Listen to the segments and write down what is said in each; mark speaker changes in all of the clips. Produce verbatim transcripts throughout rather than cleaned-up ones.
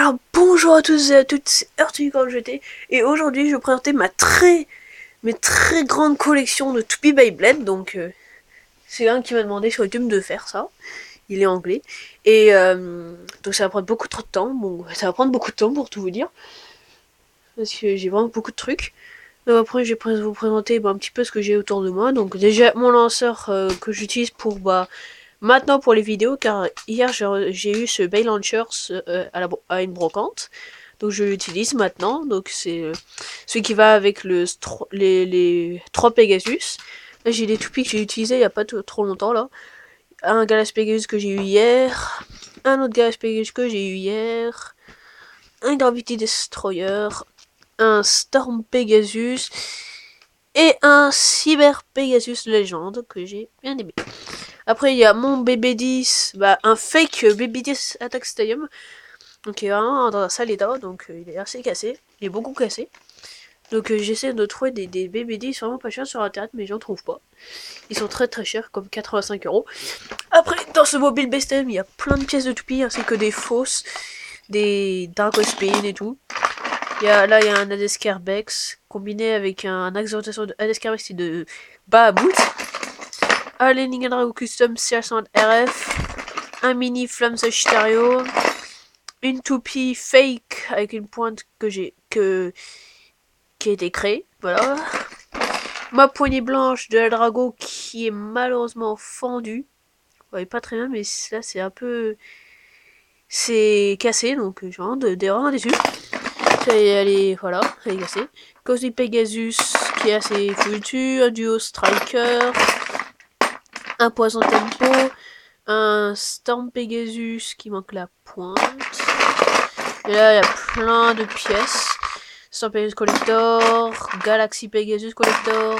Speaker 1: Alors bonjour à tous et à toutes, c'est Arthur G T et aujourd'hui je vais vous présenter ma très mais très grande collection de To Be Beyblade. Donc euh, c'est un qui m'a demandé sur YouTube de faire ça, il est anglais et euh, donc ça va prendre beaucoup trop de temps. Bon, ça va prendre beaucoup de temps pour tout vous dire parce que j'ai vraiment beaucoup de trucs. Donc après je vais vous présenter bah, un petit peu ce que j'ai autour de moi. Donc déjà mon lanceur euh, que j'utilise pour bah maintenant pour les vidéos, car hier j'ai eu ce Bay Launcher euh, à, la, à une brocante, donc je l'utilise maintenant. Donc c'est euh, celui qui va avec le les, les trois Pegasus. Là j'ai des toupies que j'ai utilisés il n'y a pas trop longtemps là. Un Galaxy Pegasus que j'ai eu hier, un autre Galaxy Pegasus que j'ai eu hier, un Gravity Destroyer, un Storm Pegasus et un Cyber Pegasus Légende que j'ai bien aimé. Après, il y a mon B B dix, bah, un fake B B dix Attack Stadium. Donc, il est vraiment dans un sale état, donc euh, il est assez cassé. Il est beaucoup cassé. Donc, euh, j'essaie de trouver des, des B B dix vraiment pas chers sur internet, mais j'en trouve pas. Ils sont très très chers, comme quatre-vingt-cinq euros. Après, dans ce mobile Bestem, il y a plein de pièces de toupie, ainsi que des fausses, des Dark Spin et tout. Il y a, là, il y a un Adescarbex combiné avec un axe de rotation de Adescarbex et de Bahamut. Un Leningrad Drago Custom C H cent R F, un mini Flamme Sagittario, une toupie fake avec une pointe que j'ai que qui a été créée, voilà. Ma poignée blanche de la Drago qui est malheureusement fendue. Vous voyez pas très bien, mais là c'est un peu c'est cassé, donc j'ai vraiment, de, vraiment déçu. Elle est voilà, elle est cassée. Cosmic Pegasus qui est assez foutu, un duo Striker. Un poison tempo, un Storm Pegasus qui manque la pointe. Et là, il y a plein de pièces. Storm Pegasus Collector, Galaxy Pegasus Collector,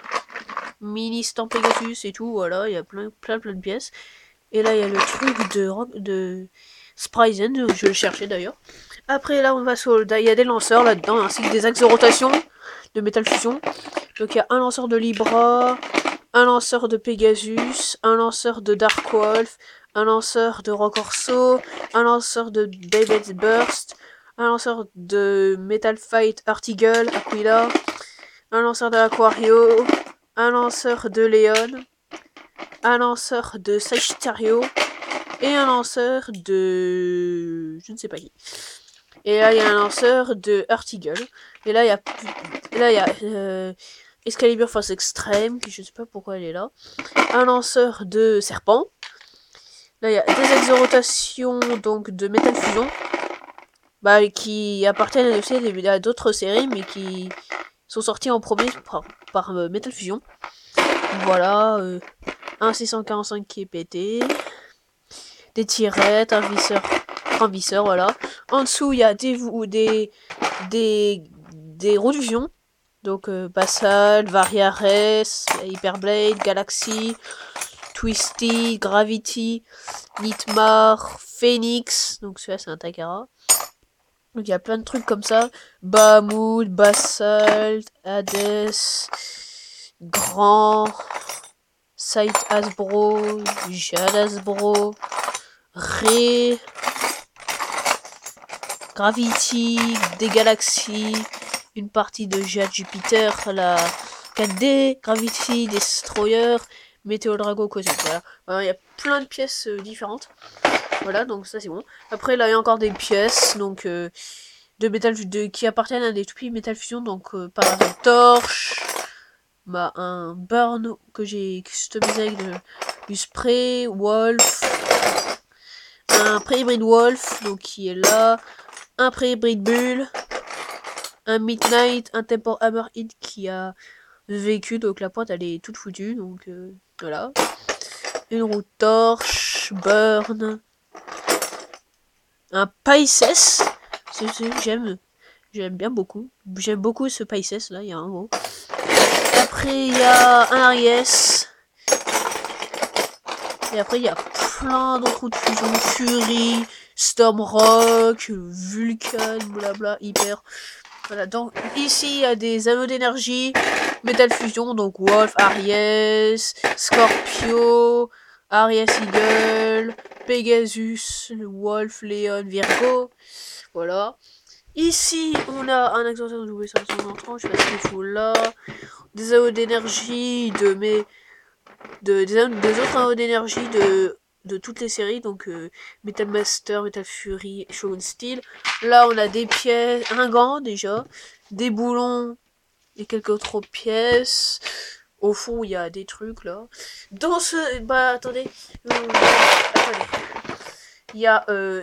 Speaker 1: Mini Storm Pegasus et tout. Voilà, il y a plein, plein, plein de pièces. Et là, il y a le truc de, de Spryzen, je le cherchais d'ailleurs. Après, là, on va sur. Il y a des lanceurs là-dedans, ainsi que des axes de rotation de Metal Fusion. Donc, il y a un lanceur de Libra, un lanceur de Pegasus, un lanceur de Dark Wolf, un lanceur de Rocorso, un lanceur de Beyblade Burst, un lanceur de Metal Fight Artigle, Aquila, un lanceur de Aquario, un lanceur de Leon, un lanceur de Sagittario et un lanceur de... je ne sais pas qui. Et là, il y a un lanceur de Artigle. Et là, il y a... Là, il y a... Euh... Excalibur Force Extrême, qui je sais pas pourquoi elle est là. Un lanceur de serpent. Là, il y a des axes de rotation donc de Metal Fusion. Bah, qui appartiennent aussi à d'autres séries, mais qui sont sortis en premier par, par euh, Metal Fusion. Voilà. Euh, un six cent quarante-cinq qui est pété. Des tirettes, un visseur. Un visseur, voilà. En dessous, il y a des, des, des, des roues de fusion. Donc euh, Basal, Variares, Hyperblade, Galaxy, Twisty, Gravity, Nitmar, Phoenix, donc celui-là c'est un Takara. Donc il y a plein de trucs comme ça. Bahamut, Basalt, Hades, Grand, Sight Hasbro, Jade Hasbro, Ré, Gravity, des Galaxies, une partie de Jade Jupiter, la quatre D, Gravity, Destroyer, Météo Drago, Cosmic. Voilà. Voilà, il y a plein de pièces euh, différentes. Voilà, donc ça c'est bon. Après, là, il y a encore des pièces donc euh, de métal de, qui appartiennent à des toupies Metal Fusion. Donc, euh, par exemple, Torche, bah, un Burn que j'ai customisé avec de, du spray, Wolf, un pré-hybride Wolf, donc qui est là, un pré-hybride Bull, un Midnight, un Tempo Hammer Hit qui a vécu, donc la pointe elle est toute foutue, donc euh, voilà. Une roue torche, burn, un Pisces, j'aime, j'aime bien beaucoup, j'aime beaucoup ce Pisces là, il y a un mot. Après il y a un Aries, et après il y a plein d'autres roues de fusion, Fury, Stormrock, Vulcan, blabla, hyper. Voilà, donc ici il y a des anneaux d'énergie, Metal Fusion, donc Wolf, Aries, Scorpio, Arias Eagle, Pegasus, Wolf, Leon, Virgo. Voilà. Ici, on a un accessoire de W cinq cent trente, je sais pas ce qu'il faut là. Des A O d'énergie de mes. De, des, des autres A O d'énergie de, de toutes les séries, donc euh, Metal Master, Metal Fury, Shogun Steel. Là, on a des pièces, un gant déjà, des boulons et quelques autres pièces. Au fond, il y a des trucs là. Dans ce. Bah, attendez. Euh, attendez. Il y a euh,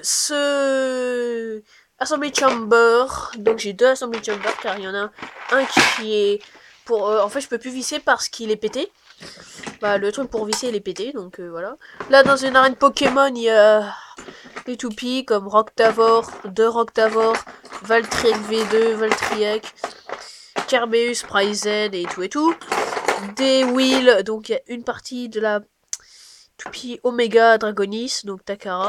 Speaker 1: ce. Assembly Chamber. Donc, j'ai deux Assembly Chamber car il y en a un qui est. Pour, euh, en fait, je peux plus visser parce qu'il est pété. Bah, le truc pour visser, il est pété. Donc, euh, voilà. Là, dans une arène Pokémon, il y a des toupies comme Roctavor, deux Roctavor, Valtryek V deux, Valtryek, Kerbeus, Pryzen et tout et tout. Des wheels, donc il y a une partie de la toupie Omega Dragonis, donc Takara.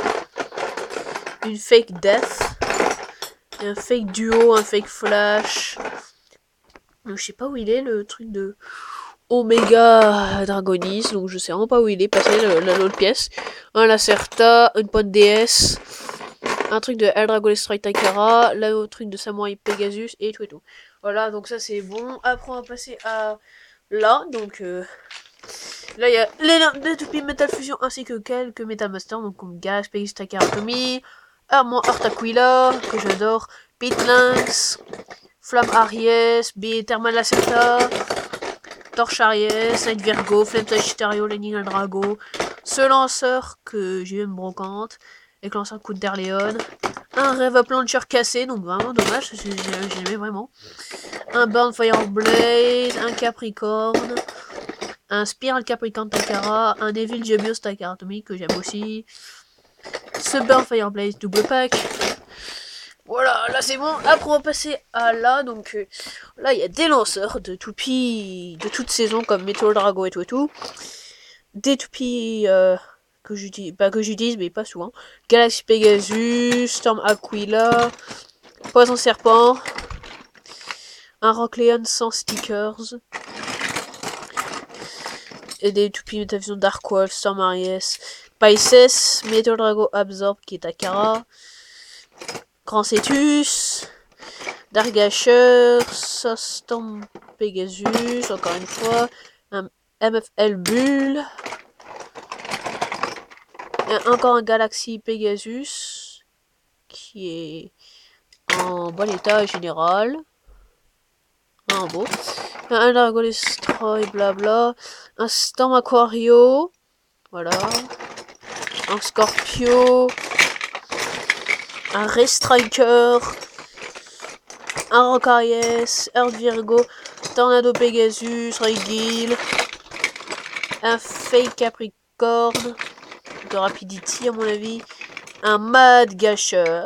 Speaker 1: Une fake Death. Un fake Duo, un fake Flash. Donc je sais pas où il est le truc de Omega Dragonis, donc je sais vraiment pas où il est passé l'autre pièce. Un Lacerta, une Ponte D S, un truc de El Dragon Strike Takara, l'autre truc de Samurai Pegasus et tout et tout. Voilà, donc ça c'est bon. Après on va passer à là, donc euh, là il y a les, les toupies Metal Fusion ainsi que quelques Metal Master, donc comme Gas, Pegasus Takara Tomy, Armand Heart Aquila, que j'adore, Pit Lynx, Flamme Aries, B Thermal Lacerta, Torche Aries, Night Virgo, Flame Touch Stereo, Lightning Drago, ce lanceur que j'ai eu une brocante, avec lanceur coup de Derleon, un Rêve Plancher cassé, donc vraiment dommage, j'aimais vraiment, un Burn Fire Blaze, un Capricorne, un Spiral Capricorn Takara, un Evil Gebios Takara Atomic que j'aime aussi, ce Burn Fire Blaze double pack. Voilà, là c'est bon. Après on va passer à là, donc euh, là il y a des lanceurs de toupies de toute saison comme Meteor Drago et tout et tout. Des toupies euh, que j'utilise, pas que j'utilise mais pas souvent. Galaxy Pegasus, Storm Aquila, Poison Serpent, un Rockleon sans stickers. Et des toupies Métavision Dark Wolf, Storm Aries, Pisces, Meteor Drago Absorb qui est Takara. Grand Cetus, Dargasher, Sostorm Pegasus, encore une fois, un M F L Bull, et encore un Galaxy Pegasus, qui est en bon état général, en beau, un Argolestroy, blabla, un Storm Aquario, voilà, un Scorpio, un Restriker, un Rockariès, Earth Virgo, Tornado Pegasus, Regil, un Fake Capricorne, de Rapidity à mon avis, un Mad Gasher,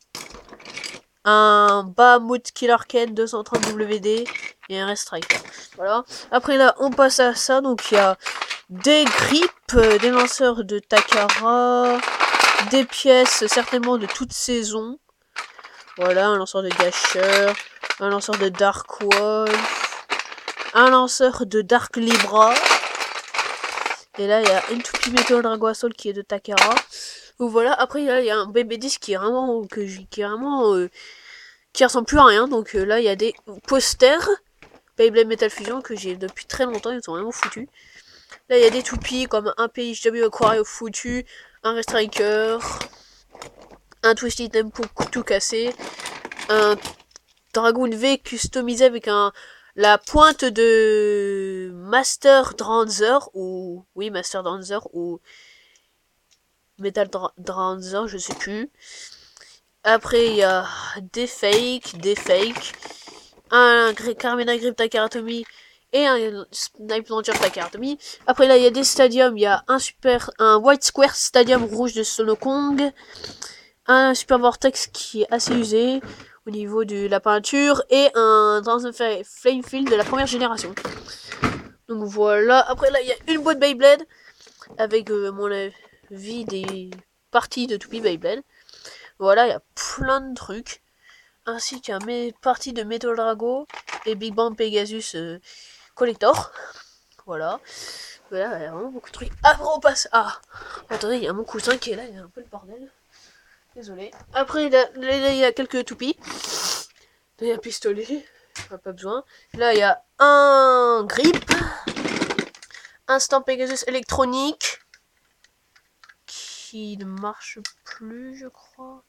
Speaker 1: un Bahamut Killer Ken deux cent trente W D et un Restriker. Voilà. Après là, on passe à ça, donc il y a des grippes, des lanceurs de Takara, des pièces certainement de toute saison. Voilà, un lanceur de Gasher, un lanceur de Dark Wolf, un lanceur de Dark Libra. Et là, il y a une toupie Meteor Drago Assault qui est de Takara. Donc voilà, après là, il y a un B B dix qui est vraiment, que qui est vraiment, euh, qui ressemble plus à rien. Donc euh, là, il y a des posters Beyblade Metal Fusion que j'ai depuis très longtemps, ils sont vraiment foutus. Là, il y a des toupies comme un P H W Aquario foutu, un Restriker, un Twisted M pour tout casser, un Dragoon V customisé avec un la pointe de Master Dranzer ou oui Master Dranzer ou Metal Dranzer, je sais plus. Après il y a des fakes, des fakes, un Carmina Grip Takara Tomy et un Snipe Launcher Takara Tomy. Après là il y a des stadiums, il y a un super un White Square Stadium rouge de Solo Kong, un Super Vortex qui est assez usé au niveau de la peinture et un Transfer Flamefield de la première génération. Donc voilà. Après là il y a une boîte Beyblade avec euh, mon avis des parties de Toupie Beyblade. Voilà, il y a plein de trucs. Ainsi qu'un mes parties de Metal Drago et Big Bang Pegasus euh, Collector. Voilà. Voilà, il y a vraiment beaucoup de trucs. Après, on passe à... Attendez, il y a mon cousin qui est là, il y a un peu le bordel. Désolé. Après, là, là, il y a quelques toupies. Là, il y a un pistolet. Pas, pas besoin. Là, il y a un grip. Un stand Pegasus électronique. Qui ne marche plus, je crois.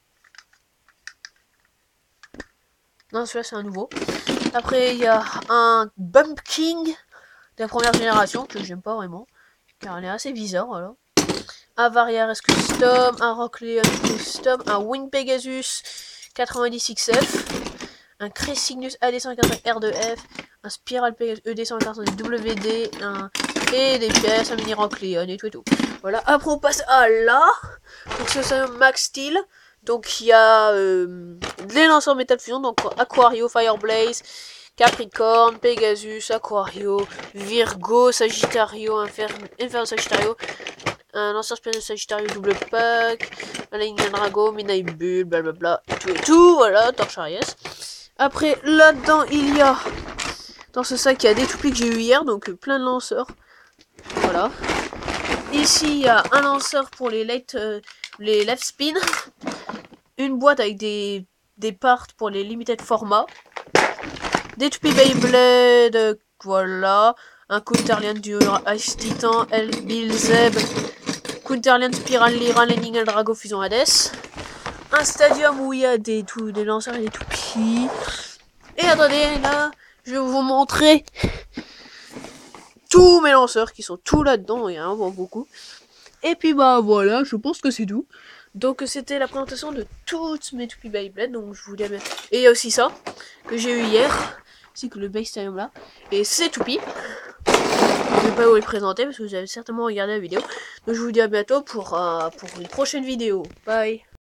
Speaker 1: Non, celui-là, c'est un nouveau. Après, il y a un Bump King de la première génération, que j'aime pas vraiment. Car elle est assez bizarre, voilà. Un Variares Custom, un Rock Leon Custom, un Wing Pegasus quatre-vingt-dix X F, un Cresignus A D cent quarante R deux F, un Spiral Pegasus E D cent quarante W D, un... et des pièces, un mini Rock Leon et tout et tout. Voilà, après on passe à là. Donc c'est un Max Steel. Donc il y a euh, les lanceurs Metal Fusion, donc Aquario, Fireblaze, Capricorn, Pegasus, Aquario, Virgo, Sagittario, Inferno, Inferno Sagittario, un lanceur spécial Sagittario double pack, un Lightning Drago, Midnight Bull, blablabla, et tout et tout, voilà, Torche Aries. Après, là-dedans, il y a, dans ce sac, il y a des toupies que j'ai eu hier, donc plein de lanceurs, voilà. Ici, il y a un lanceur pour les light, euh, les left spin, une boîte avec des, des parts pour les limited formats, des toupies Beyblade, euh, voilà, un Counterlian du Ice Titan, El Bilzeb, Counterlian Spiral Lyra, Lightning Drago Fusion Hades, un stadium où il y a des, tout, des lanceurs et des toupies. Et attendez, là, je vais vous montrer tous mes lanceurs qui sont tous là-dedans, il y a vraiment beaucoup. Et puis bah voilà, je pense que c'est tout. Donc c'était la présentation de toutes mes toupies Beyblade, donc je vous dis à bientôt. Et il y a aussi ça, que j'ai eu hier, c'est que le Base Stadium là, et c'est toupies. Je vais pas vous les présenter parce que vous avez certainement regardé la vidéo. Donc je vous dis à bientôt pour, euh, pour une prochaine vidéo. Bye.